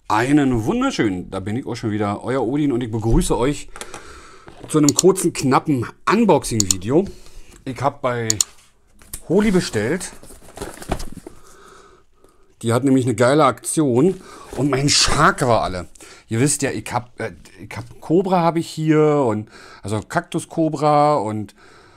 Einen wunderschönen, da bin ich auch schon wieder, euer Odin, und ich begrüße euch zu einem kurzen, knappen Unboxing-Video. Ich habe bei Holy bestellt. Die hat nämlich eine geile Aktion und mein Shark war alle. Ihr wisst ja, ich hab Cobra habe ich hier und also Kaktus Cobra und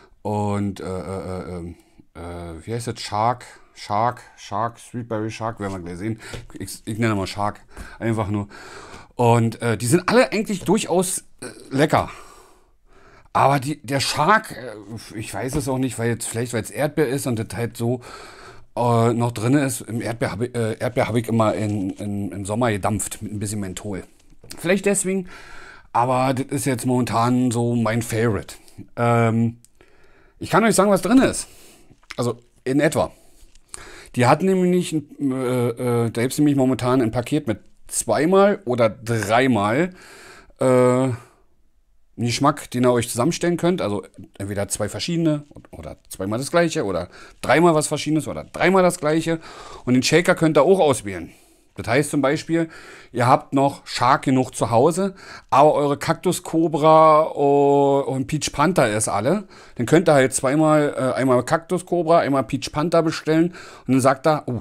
wie heißt das? Shark, Sweetberry Shark, werden wir gleich sehen. Ich nenne mal Shark, einfach nur. Und die sind alle eigentlich durchaus lecker. Aber der Shark, ich weiß es auch nicht, weil vielleicht weil es Erdbeer ist und das halt so noch drin ist. Im Erdbeer hab ich immer im Sommer gedampft mit ein bisschen Menthol. Vielleicht deswegen, aber das ist jetzt momentan so mein Favorite. Ich kann euch sagen, was drin ist. Also in etwa. Die hat nämlich, da gibt es nämlich momentan ein Paket mit zweimal oder dreimal einen Geschmack, den ihr euch zusammenstellen könnt. Also entweder zwei verschiedene oder zweimal das gleiche oder dreimal was Verschiedenes oder dreimal das gleiche. Und den Shaker könnt ihr auch auswählen. Das heißt zum Beispiel, ihr habt noch Shark genug zu Hause, aber eure Kaktus Cobra und Peach Panther ist alle. Dann könnt ihr halt zweimal, einmal Kaktus Cobra, einmal Peach Panther bestellen. Und dann sagt er,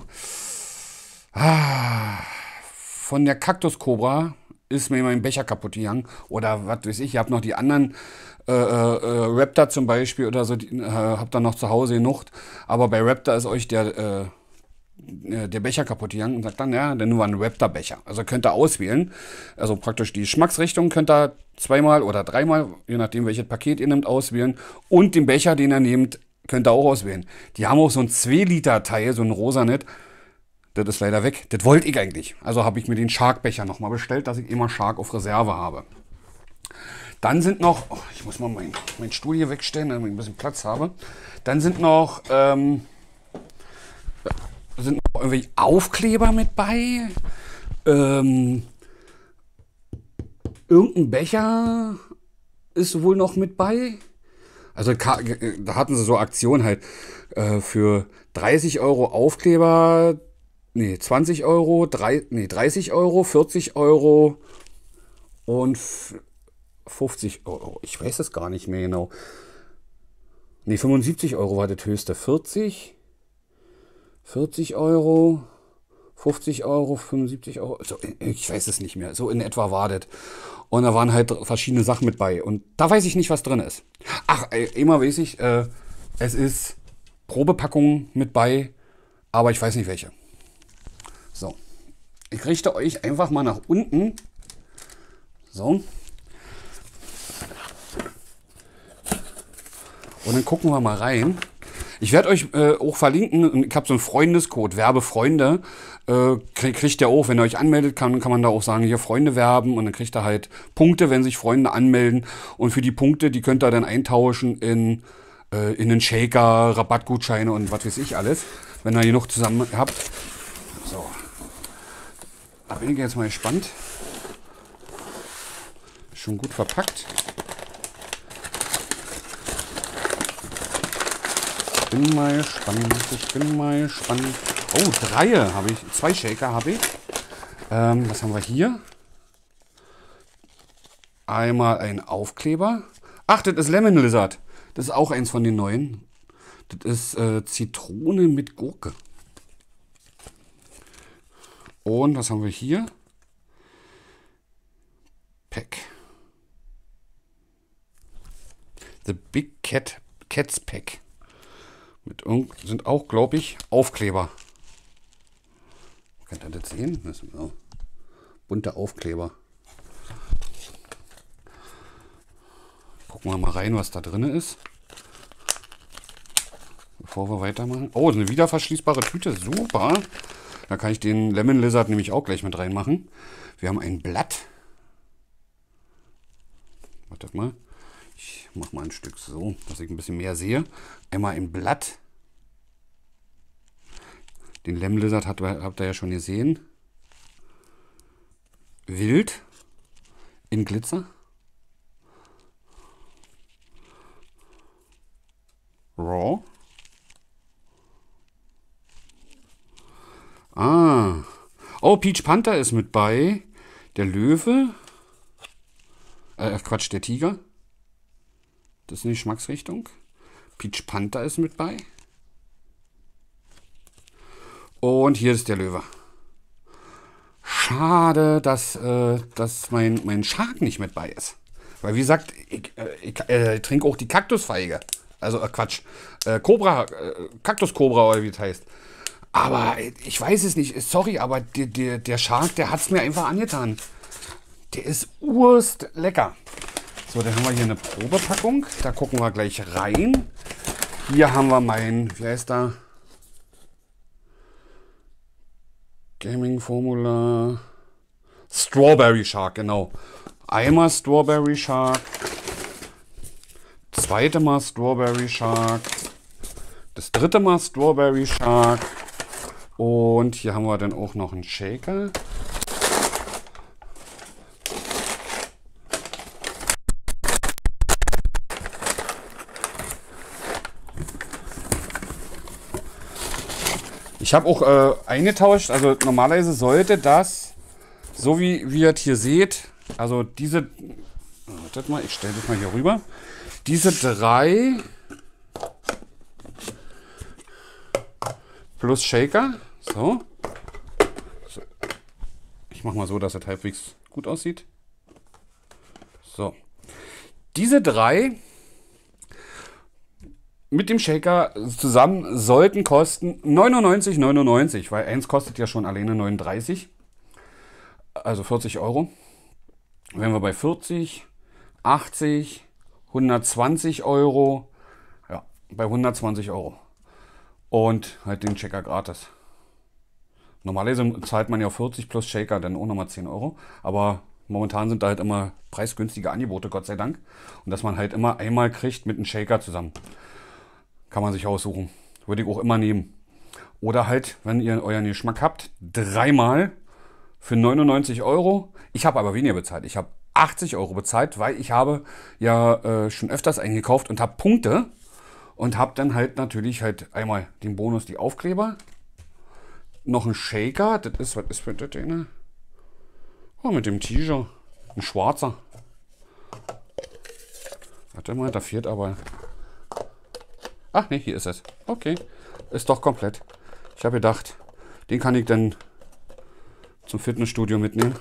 von der Kaktus Cobra ist mir mein Becher kaputt gegangen. Oder was weiß ich, ihr habt noch die anderen Raptor zum Beispiel oder so, habt ihr noch zu Hause genug. Aber bei Raptor ist euch der Becher kaputt gegangen und sagt dann, ja, dann nur ein Raptor-Becher. Also könnt ihr auswählen. Also praktisch die Geschmacksrichtung könnt ihr zweimal oder dreimal, je nachdem welches Paket ihr nehmt, auswählen. Und den Becher, den ihr nehmt, könnt ihr auch auswählen. Die haben auch so ein 2-Liter-Teil, so ein rosanet. Das ist leider weg. Das wollte ich eigentlich. Also habe ich mir den Shark-Becher nochmal bestellt, dass ich immer Shark auf Reserve habe. Dann sind noch, ich muss mal meinen Stuhl hier wegstellen, damit ich ein bisschen Platz habe. Dann sind noch irgendwie Aufkleber mit bei. Irgendein Becher ist wohl noch mit bei. Also da hatten sie so Aktionen halt für 30 Euro Aufkleber, 20 Euro, 30 Euro, 40 Euro und 50 Euro. Ich weiß es gar nicht mehr genau. 75 Euro war das höchste. 40 Euro, 50 Euro, 75 Euro, so, ich weiß es nicht mehr, so in etwa war das. Und da waren halt verschiedene Sachen mit bei. Und da weiß ich nicht, was drin ist. Ach, immer weiß ich, es ist Probepackung mit bei, aber ich weiß nicht welche. So, ich richte euch einfach mal nach unten. So. Und dann gucken wir mal rein. Ich werde euch auch verlinken, ich habe so einen Freundescode, Werbefreunde, kriegt ihr auch, wenn ihr euch anmeldet, kann man da auch sagen, hier Freunde werben und dann kriegt ihr halt Punkte, wenn sich Freunde anmelden und für die Punkte, die könnt ihr dann eintauschen in einen Shaker, Rabattgutscheine und was weiß ich alles, wenn ihr genug zusammen habt. So, da bin ich jetzt mal gespannt. Schon gut verpackt. Ich bin mal gespannt. Oh, 3 habe ich. 2 Shaker habe ich. Was haben wir hier? Einmal ein Aufkleber. Ach, das ist Lemon Lizard. Das ist auch eins von den neuen. Das ist Zitrone mit Gurke. Und was haben wir hier? Pack. The Big Cats Pack. Sind auch, glaube ich, Aufkleber. Könnt ihr das sehen? Das sind auch bunte Aufkleber. Gucken wir mal rein, was da drin ist. Bevor wir weitermachen. Oh, eine wiederverschließbare Tüte. Super. Da kann ich den Lemon Lizard nämlich auch gleich mit reinmachen. Wir haben ein Blatt. Wartet mal. Ich mache mal ein Stück so, dass ich ein bisschen mehr sehe. Einmal ein Blatt. Den Lemon Lizard habt ihr ja schon gesehen. Wild. In Glitzer. Raw. Oh, Peach Panther ist mit bei. Der Löwe. Quatsch, der Tiger. Das ist eine Geschmacksrichtung. Peach Panther ist mit bei. Und hier ist der Löwe. Schade, dass mein Shark nicht mit bei ist. Weil wie gesagt, ich trinke auch die Kaktusfeige. Also Quatsch. Kaktuskobra oder wie das heißt. Aber ich weiß es nicht. Sorry, aber der Shark, der hat es mir einfach angetan. Der ist urst lecker. So, dann haben wir hier eine Probepackung. Da gucken wir gleich rein. Hier haben wir mein, wie heißt da? Gaming Formula. Strawberry Shark, genau. Einmal Strawberry Shark. Zweite Mal Strawberry Shark. Das dritte Mal Strawberry Shark. Und hier haben wir dann auch noch einen Shaker. Ich habe auch eingetauscht, also normalerweise sollte das, so wie ihr es hier seht, also diese, wartet mal, ich stelle das mal hier rüber, diese 3 plus Shaker, so, ich mache mal so, dass es halbwegs gut aussieht, so, diese 3 mit dem Shaker zusammen sollten kosten 99,99, weil eins kostet ja schon alleine 39, also 40 Euro. Wenn wir bei 40, 80, 120 Euro, ja, bei 120 Euro. Und halt den Shaker gratis. Normalerweise zahlt man ja 40 plus Shaker, dann auch nochmal 10 Euro. Aber momentan sind da halt immer preisgünstige Angebote, Gott sei Dank. Und dass man halt immer einmal kriegt mit einem Shaker zusammen. Kann man sich aussuchen. Würde ich auch immer nehmen. Oder halt, wenn ihr euren Geschmack habt, 3-mal für 99 Euro. Ich habe aber weniger bezahlt. Ich habe 80 Euro bezahlt, weil ich habe ja schon öfters eingekauft und habe Punkte. Und habe dann halt natürlich halt einmal den Bonus, die Aufkleber. Noch ein Shaker. Das ist, was ist für das denn? Oh, mit dem T-Shirt. Ein schwarzer. Warte mal, da fehlt aber... Ach ne, hier ist es. Okay, ist doch komplett. Ich habe gedacht, den kann ich dann zum Fitnessstudio mitnehmen.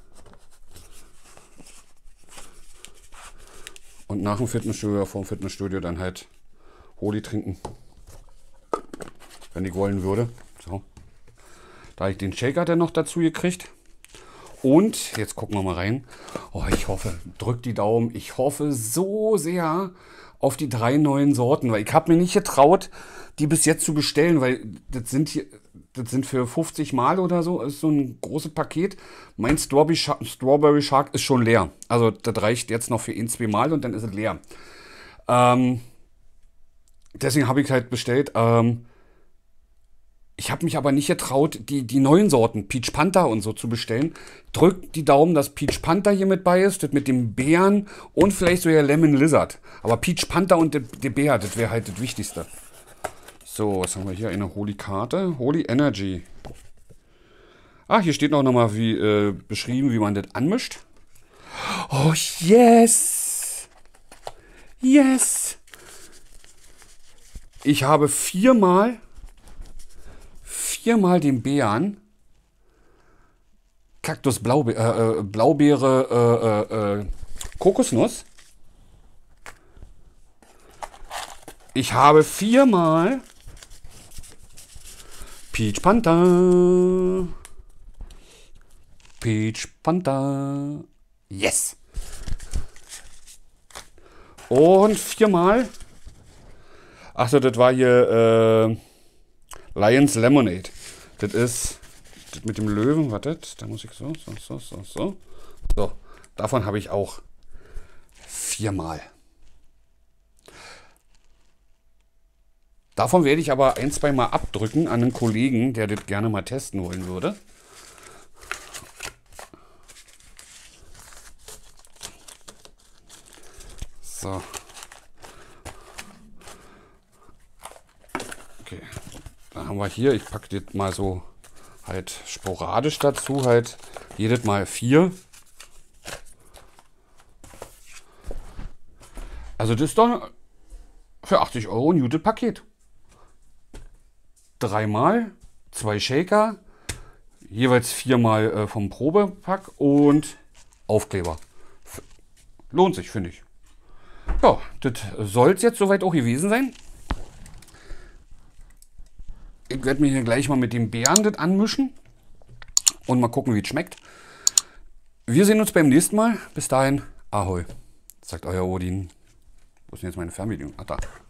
Und nach dem Fitnessstudio, vor dem Fitnessstudio dann halt Holi trinken. Wenn ich wollen würde. So. Da habe ich den Shaker dann noch dazu gekriegt. Und, jetzt gucken wir mal rein. Oh, ich hoffe, drückt die Daumen. Ich hoffe so sehr auf die 3 neuen Sorten, weil ich habe mir nicht getraut, die bis jetzt zu bestellen, weil das sind für 50 Mal oder so, ist so ein großes Paket. Mein Strawberry Shark ist schon leer. Also das reicht jetzt noch für 1-2 Mal und dann ist es leer. Deswegen habe ich halt bestellt. Ich habe mich aber nicht getraut, die neuen Sorten, Peach Panther und so zu bestellen. Drückt die Daumen, dass Peach Panther hier mit bei ist, das mit dem Bären und vielleicht so ja Lemon Lizard. Aber Peach Panther und der Bär, das wäre halt das Wichtigste. So, was haben wir hier? Eine Holy-Karte. Holy Energy. Ah, hier steht noch mal wie, beschrieben, wie man das anmischt. Oh, yes! Yes! Ich habe 4-mal den Bären, Kaktus, Blaubeere, Kokosnuss. Ich habe 4-mal Peach Panther. Peach Panther. Yes. Und 4-mal. Achso, das war hier Lions Lemonade. Das ist das mit dem Löwen. Wartet, da muss ich so. So, davon habe ich auch 4-mal. Davon werde ich aber 1-2 Mal abdrücken an einen Kollegen, der das gerne mal testen wollen würde. So. Okay. Da haben wir hier, ich packe das mal so halt sporadisch dazu, halt jedes Mal 4. Also das ist doch für 80 Euro ein gutes Paket. 3 Mal, 2 Shaker, jeweils 4 Mal vom Probepack und Aufkleber. Lohnt sich, finde ich. Ja, das soll es jetzt soweit auch gewesen sein. Ich werde mir hier gleich mal mit dem Beeren das anmischen und mal gucken, wie es schmeckt. Wir sehen uns beim nächsten Mal. Bis dahin, Ahoi, sagt euer Odin. Wo ist denn jetzt meine Fernbedienung? Ach da.